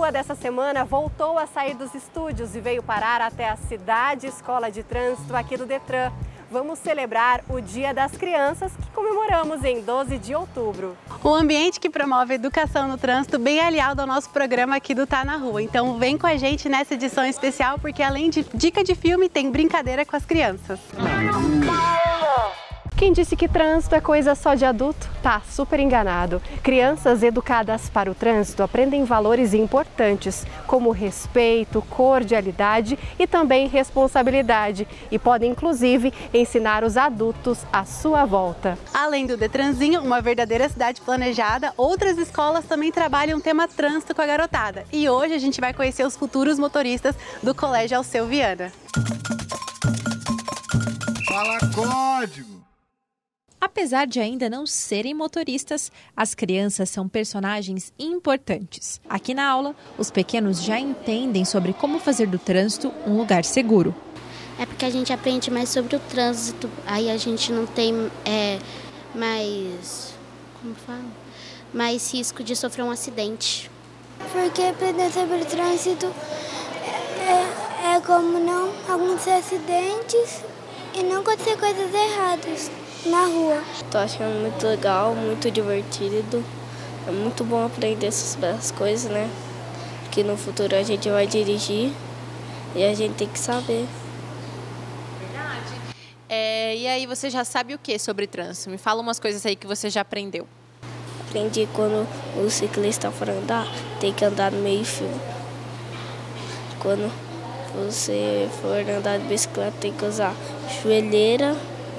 Lua dessa semana voltou a sair dos estúdios e veio parar até a Cidade Escola de Trânsito aqui do Detran. Vamos celebrar o Dia das Crianças, que comemoramos em 12 de outubro. O ambiente que promove a educação no trânsito bem aliado ao nosso programa aqui do Tá na Rua. Então vem com a gente nessa edição especial, porque além de dica de filme, tem brincadeira com as crianças. Quem disse que trânsito é coisa só de adulto, tá super enganado. Crianças educadas para o trânsito aprendem valores importantes, como respeito, cordialidade e também responsabilidade. E podem, inclusive, ensinar os adultos à sua volta. Além do Detranzinho, uma verdadeira cidade planejada, outras escolas também trabalham o tema trânsito com a garotada. E hoje a gente vai conhecer os futuros motoristas do Colégio Alceu Viana. Fala código! Apesar de ainda não serem motoristas, as crianças são personagens importantes. Aqui na aula, os pequenos já entendem sobre como fazer do trânsito um lugar seguro. É porque a gente aprende mais sobre o trânsito, aí a gente não tem mais risco de sofrer um acidente. Porque aprender sobre o trânsito é como não acontecer acidentes e não acontecer coisas erradas na rua. Tô achando muito legal, muito divertido. É muito bom aprender essas coisas, né? Porque no futuro a gente vai dirigir e a gente tem que saber. Verdade. E aí, você já sabe o que sobre trânsito? Me fala umas coisas aí que você já aprendeu. Aprendi quando o ciclista for andar, tem que andar no meio-fio. Quando você for andar de bicicleta, tem que usar joelheira,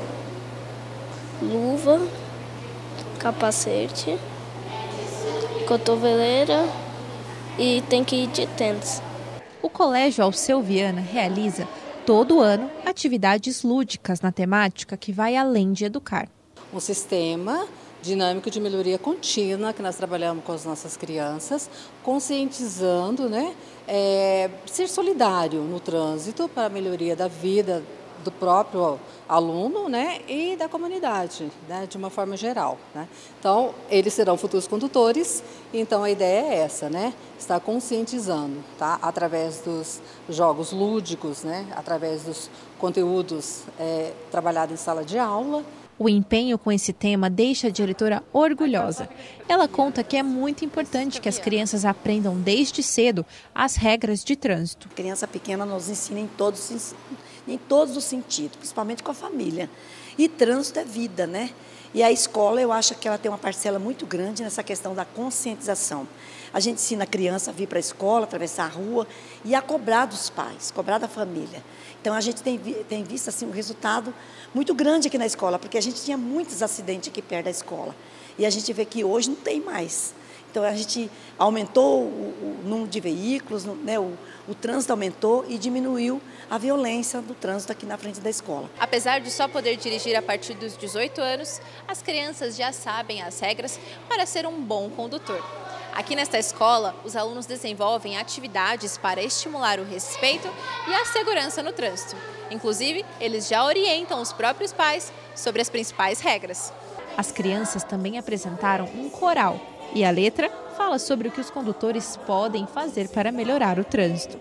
luva, capacete, cotoveleira e tem que ir de tênis. O Colégio Alceu Viana realiza todo ano atividades lúdicas na temática que vai além de educar. Um sistema dinâmico de melhoria contínua que nós trabalhamos com as nossas crianças, conscientizando, ser solidário no trânsito para a melhoria da vida do próprio aluno, e da comunidade, de uma forma geral, Então, eles serão futuros condutores, então a ideia é essa, estar conscientizando, através dos jogos lúdicos, através dos conteúdos trabalhados em sala de aula. O empenho com esse tema deixa a diretora orgulhosa. Ela conta que é muito importante que as crianças aprendam desde cedo as regras de trânsito. A criança pequena nos ensina em todos os sentidos, principalmente com a família. E trânsito é vida, E a escola, eu acho que ela tem uma parcela muito grande nessa questão da conscientização. A gente ensina a criança a vir para a escola, atravessar a rua e a cobrar dos pais, cobrar da família. Então, a gente tem visto um resultado muito grande aqui na escola, porque a gente tinha muitos acidentes aqui perto da escola. E a gente vê que hoje não tem mais. Então, a gente aumentou o número de veículos, o trânsito aumentou e diminuiu a violência do trânsito aqui na frente da escola. Apesar de só poder dirigir a partir dos 18 anos, as crianças já sabem as regras para ser um bom condutor. Aqui nesta escola, os alunos desenvolvem atividades para estimular o respeito e a segurança no trânsito. Inclusive, eles já orientam os próprios pais sobre as principais regras. As crianças também apresentaram um coral e a letra fala sobre o que os condutores podem fazer para melhorar o trânsito.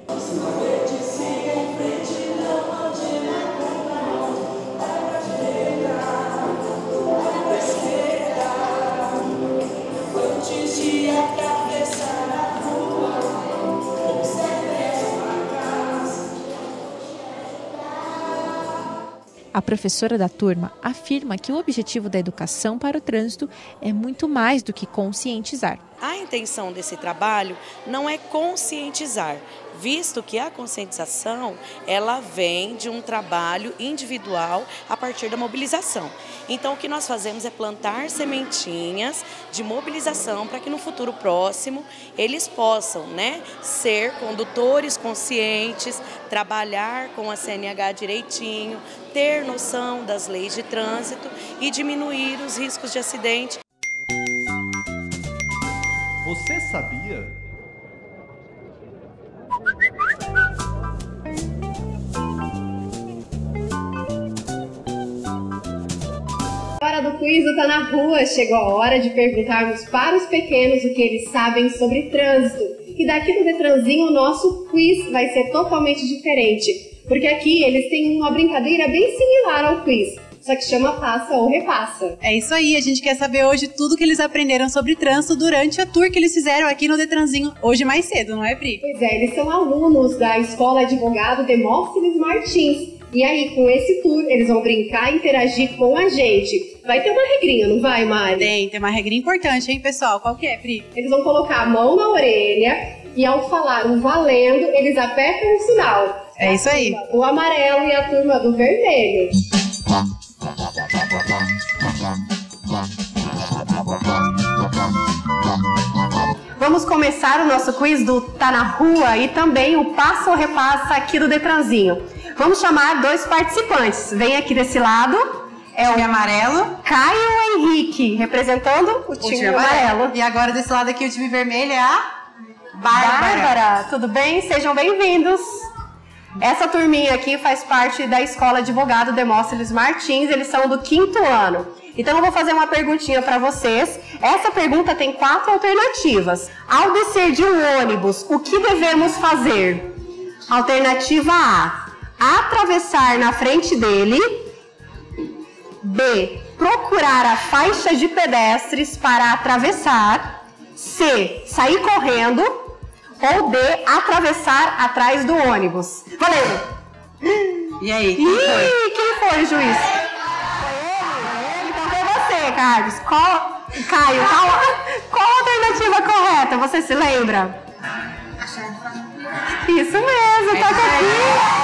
A professora da turma afirma que o objetivo da educação para o trânsito é muito mais do que conscientizar. A intenção desse trabalho não é conscientizar, visto que a conscientização ela vem de um trabalho individual a partir da mobilização. Então, o que nós fazemos é plantar sementinhas de mobilização para que no futuro próximo eles possam, ser condutores conscientes, trabalhar com a CNH direitinho, ter noção das leis de trânsito e diminuir os riscos de acidente. Você sabia? Hora do quiz do Tá na Rua. Chegou a hora de perguntarmos para os pequenos o que eles sabem sobre trânsito. E daqui do Detranzinho o nosso quiz vai ser totalmente diferente, porque aqui eles têm uma brincadeira bem similar ao quiz, só que chama Passa ou Repassa. É isso aí, a gente quer saber hoje tudo que eles aprenderam sobre trânsito durante a tour que eles fizeram aqui no Detranzinho hoje mais cedo, não é, Pri? Pois é, eles são alunos da Escola Advogado Demóstenes Martins. E aí, com esse tour, eles vão brincar e interagir com a gente. Vai ter uma regrinha, não vai, Mari? Tem uma regrinha importante, hein, pessoal? Qual que é, Pri? Eles vão colocar a mão na orelha e ao falar um valendo, eles apertam o sinal. É isso aí. A turma do amarelo e a turma do vermelho. Vamos começar o nosso quiz do Tá na Rua e também o Passa ou Repassa aqui do Detranzinho. Vamos chamar 2 participantes. Vem aqui desse lado. É o time amarelo. Caio Henrique, representando o time amarelo. E agora desse lado aqui o time vermelho é a Bárbara. Tudo bem? Sejam bem-vindos. Essa turminha aqui faz parte da Escola Advogado Demóstenes Martins. Eles são do 5º ano. Então eu vou fazer uma perguntinha para vocês. Essa pergunta tem 4 alternativas. Ao descer de um ônibus, o que devemos fazer? Alternativa A: atravessar na frente dele. B: procurar a faixa de pedestres para atravessar. C: sair correndo. Ou D: atravessar atrás do ônibus. Valendo! E aí, quem foi o juiz? Então foi você, Carlos. Caio, qual a alternativa correta? Você se lembra? Isso mesmo, toca aqui.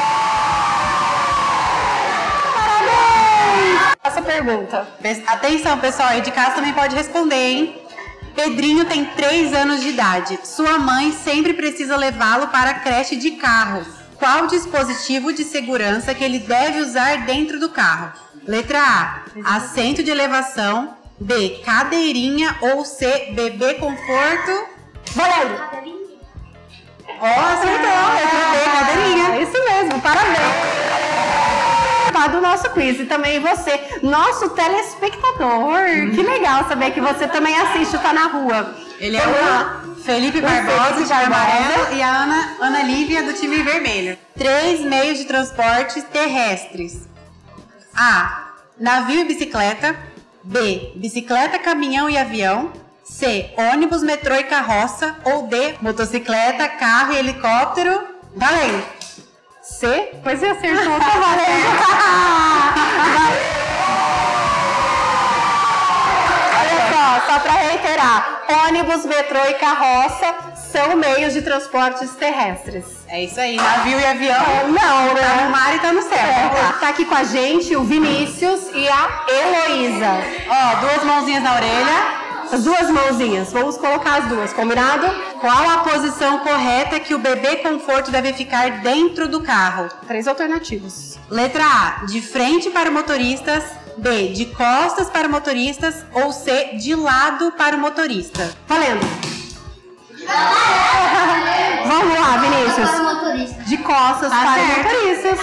Parabéns! Essa pergunta. Atenção, pessoal, aí de casa também pode responder, hein? Pedrinho tem 3 anos de idade. Sua mãe sempre precisa levá-lo para a creche de carro. Qual dispositivo de segurança que ele deve usar dentro do carro? Letra A: assento de elevação. B: cadeirinha. Ou C: bebê conforto. Valendo! Cadeirinha. Isso mesmo, parabéns! Do nosso quiz e também você, nosso telespectador. Que legal saber que você também assiste o Tá na Rua. Ele é o Felipe Barbosa, do time amarelo, e a Ana Lívia, do time vermelho. 3 meios de transporte terrestres. A: navio e bicicleta. B: bicicleta, caminhão e avião. C: ônibus, metrô e carroça. Ou D: motocicleta, carro e helicóptero. Valendo! C? Pois você acertou, tá valendo. Olha só para reiterar, ônibus, metrô e carroça são meios de transportes terrestres. É isso aí, navio e avião. Não, né? Tá no mar e tá no céu. Tá aqui com a gente o Vinícius e a Heloísa. Ó, 2 mãozinhas na orelha. As 2 mãozinhas, vamos colocar as 2, combinado? Qual a posição correta que o bebê conforto deve ficar dentro do carro? 3 alternativas. Letra A: de frente para motoristas. B: de costas para motoristas. Ou C: de lado para o motorista. Valendo! Vamos lá, Vinícius. De costas para motoristas.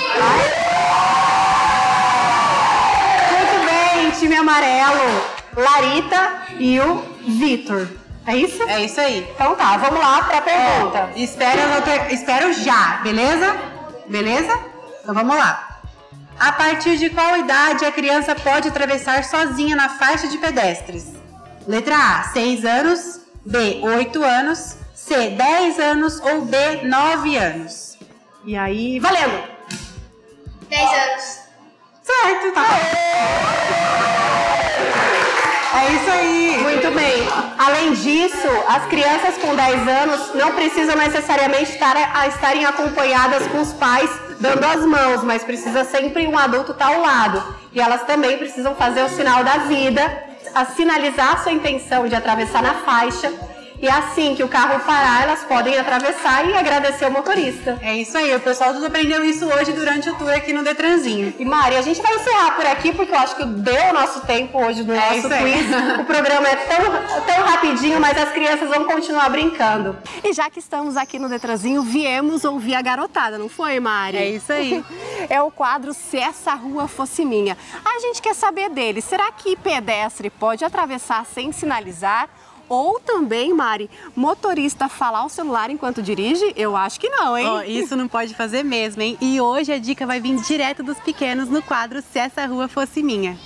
Muito bem, time amarelo. Larita e o Vitor. É isso? É isso aí. Então tá, vamos lá para a pergunta. Espero já, beleza? Beleza? Então vamos lá. A partir de qual idade a criança pode atravessar sozinha na faixa de pedestres? Letra A: 6 anos. B: 8 anos. C: 10 anos. Ou D: 9 anos. E aí, valendo! 10 anos. Certo, tá bom. É isso aí! Muito bem. Além disso, as crianças com 10 anos não precisam necessariamente estarem acompanhadas com os pais dando as mãos, mas precisa sempre um adulto estar ao lado. E elas também precisam fazer o sinal da vida, sinalizar sua intenção de atravessar na faixa. E assim que o carro parar, elas podem atravessar e agradecer o motorista. É isso aí, o pessoal tudo aprendeu isso hoje durante o tour aqui no Detranzinho. E Mari, a gente vai encerrar por aqui, porque eu acho que deu o nosso tempo hoje no nosso quiz. O programa é tão rapidinho, mas as crianças vão continuar brincando. E já que estamos aqui no Detranzinho, viemos ouvir a garotada, não foi, Mari? É isso aí. É o quadro Se Essa Rua Fosse Minha. A gente quer saber dele, será que pedestre pode atravessar sem sinalizar? Ou também, Mari, motorista falar o celular enquanto dirige? Eu acho que não, hein? Oh, isso não pode fazer mesmo, hein? E hoje a dica vai vir direto dos pequenos no quadro Se Essa Rua Fosse Minha.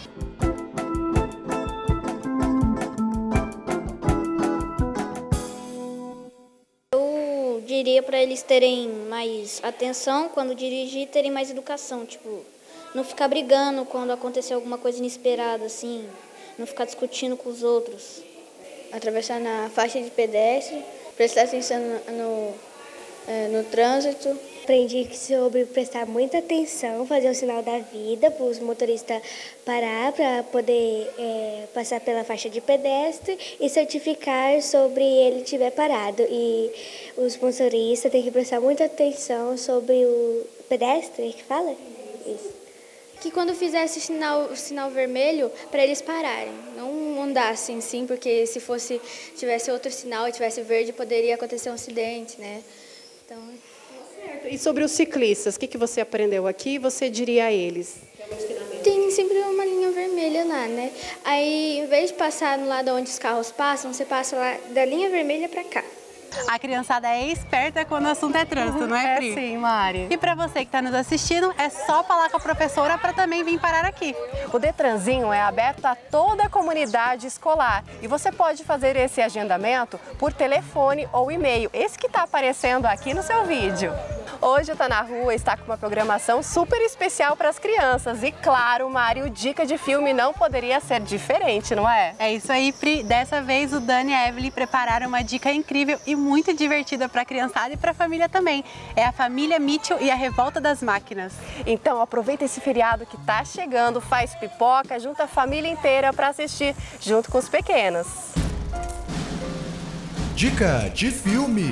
Eu diria para eles terem mais atenção quando dirigir, terem mais educação, tipo, não ficar brigando quando acontecer alguma coisa inesperada, assim, não ficar discutindo com os outros. Atravessar na faixa de pedestre, prestar atenção no trânsito. Aprendi sobre prestar muita atenção, fazer o sinal da vida para os motoristas parar para poder passar pela faixa de pedestre e certificar sobre ele estiver parado. E os motoristas têm que prestar muita atenção sobre o pedestre, que fala? Isso. Que quando fizesse o sinal vermelho, para eles pararem, não andassem sim, porque se tivesse outro sinal e tivesse verde, poderia acontecer um acidente, né? Então... Certo. E sobre os ciclistas, o que você aprendeu aqui? Você diria a eles? Tem sempre uma linha vermelha lá, né? Aí, em vez de passar no lado onde os carros passam, você passa lá da linha vermelha para cá. A criançada é esperta quando o assunto é trânsito, não é, Pri? É sim, Mari. E para você que está nos assistindo, é só falar com a professora para também vir parar aqui. O Detranzinho é aberto a toda a comunidade escolar e você pode fazer esse agendamento por telefone ou e-mail, esse que está aparecendo aqui no seu vídeo. Hoje o Tá na Rua está com uma programação super especial para as crianças e, claro, Mari, o Dica de Filme não poderia ser diferente, não é? É isso aí, Pri. Dessa vez o Dani e a Evelyn prepararam uma dica incrível e muito divertida para a criançada e para a família também. É a família Mitchell e a Revolta das Máquinas. Então aproveita esse feriado que tá chegando, faz pipoca, junta a família inteira para assistir junto com os pequenos. Dica de Filme.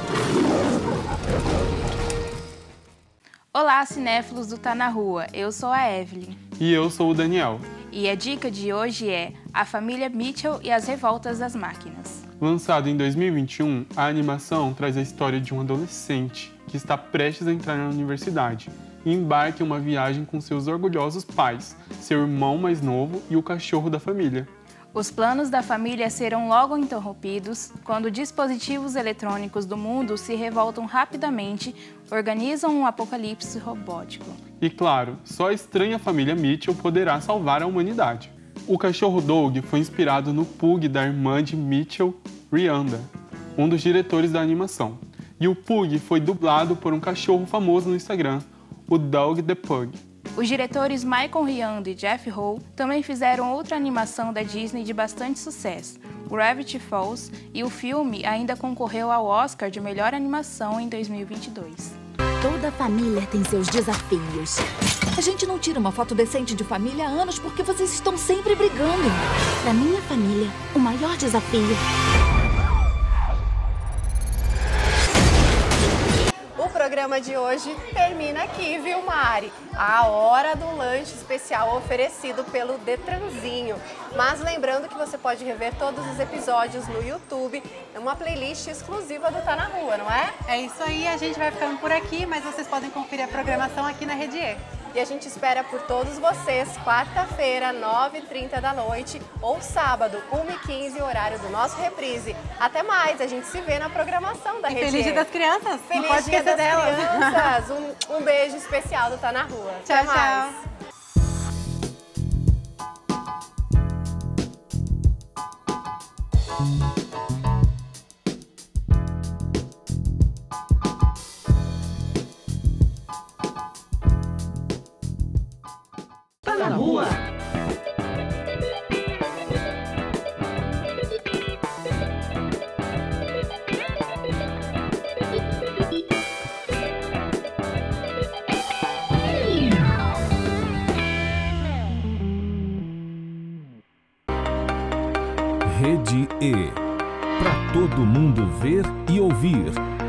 Olá, cinéfilos do Tá na Rua, eu sou a Evelyn. E eu sou o Daniel. E a dica de hoje é A Família Mitchell e as Revoltas das Máquinas. Lançado em 2021, a animação traz a história de um adolescente que está prestes a entrar na universidade e embarca em uma viagem com seus orgulhosos pais, seu irmão mais novo e o cachorro da família. Os planos da família serão logo interrompidos quando dispositivos eletrônicos do mundo se revoltam rapidamente, organizam um apocalipse robótico. E claro, só a estranha família Mitchell poderá salvar a humanidade. O cachorro Doug foi inspirado no pug da irmã de Mitchell, Rianda, um dos diretores da animação. E o pug foi dublado por um cachorro famoso no Instagram, o Doug the Pug. Os diretores Michael Rianda e Jeff Ho também fizeram outra animação da Disney de bastante sucesso, Gravity Falls, e o filme ainda concorreu ao Oscar de melhor animação em 2022. Toda família tem seus desafios. A gente não tira uma foto decente de família há anos porque vocês estão sempre brigando. Para minha família, o maior desafio... O programa de hoje termina aqui, viu, Mari? A hora do lanche especial oferecido pelo Detranzinho. Mas lembrando que você pode rever todos os episódios no YouTube, é uma playlist exclusiva do Tá na Rua, não é? É isso aí, a gente vai ficando por aqui, mas vocês podem conferir a programação aqui na Rede E. E a gente espera por todos vocês, quarta-feira, 9h30 da noite ou sábado, 1h15, horário do nosso reprise. Até mais, a gente se vê na programação da Rede E. Feliz Dia das Crianças! Feliz não pode Dia esquecer das delas! Crianças! Um beijo especial do Tá na Rua. Tchau, Até mais. tchau! Tá na Rua. Rede E. Para todo mundo ver e ouvir.